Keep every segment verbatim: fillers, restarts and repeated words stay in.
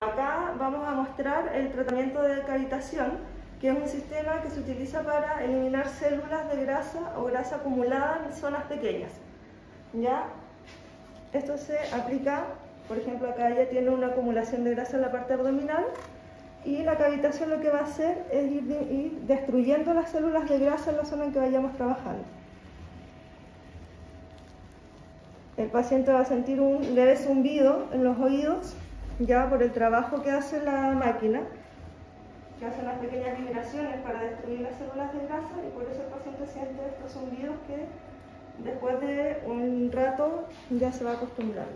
Acá vamos a mostrar el tratamiento de cavitación, que es un sistema que se utiliza para eliminar células de grasa o grasa acumulada en zonas pequeñas. ¿Ya? Esto se aplica, por ejemplo, acá ya tiene una acumulación de grasa en la parte abdominal, y la cavitación lo que va a hacer es ir, ir destruyendo las células de grasa en la zona en que vayamos trabajando. El paciente va a sentir un leve zumbido en los oídos, ya por el trabajo que hace la máquina, que hace unas pequeñas vibraciones para destruir las células de grasa, y por eso el paciente siente estos zumbidos que después de un rato ya se va acostumbrando.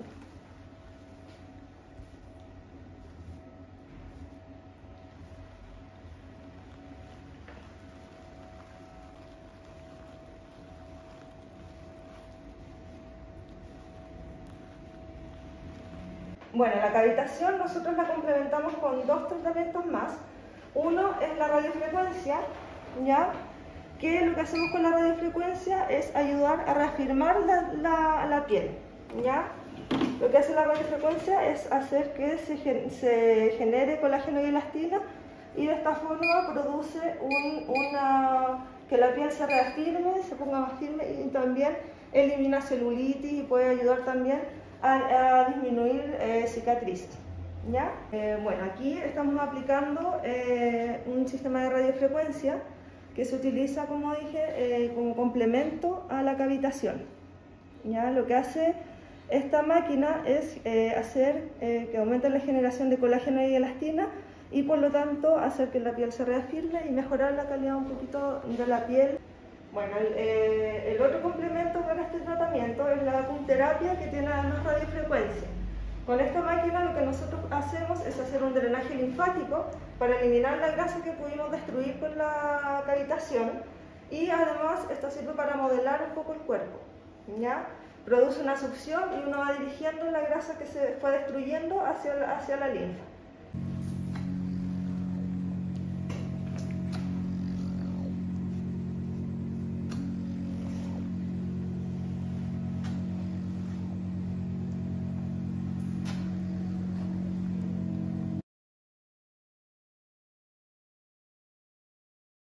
Bueno, la cavitación nosotros la complementamos con dos tratamientos más. Uno es la radiofrecuencia, ¿ya? Que lo que hacemos con la radiofrecuencia es ayudar a reafirmar la, la, la piel, ¿ya? Lo que hace la radiofrecuencia es hacer que se, se genere colágeno y elastina, y de esta forma produce un, una, que la piel se reafirme, se ponga más firme, y también elimina celulitis y puede ayudar también a, a disminuir eh, cicatrices. ¿Ya? Eh, bueno, aquí estamos aplicando eh, un sistema de radiofrecuencia que se utiliza, como dije, eh, como complemento a la cavitación. ¿Ya? Lo que hace esta máquina es eh, hacer eh, que aumente la generación de colágeno y elastina, y por lo tanto hacer que la piel se reafirme y mejorar la calidad un poquito de la piel. Bueno, el, eh, el otro complemento para este tratamiento es la acupunterapia, que tiene además radiofrecuencia. Con esta máquina lo que nosotros hacemos es hacer un drenaje linfático para eliminar la grasa que pudimos destruir con la cavitación, y además esto sirve para modelar un poco el cuerpo, ¿ya? Produce una succión y uno va dirigiendo la grasa que se fue destruyendo hacia, hacia la linfa.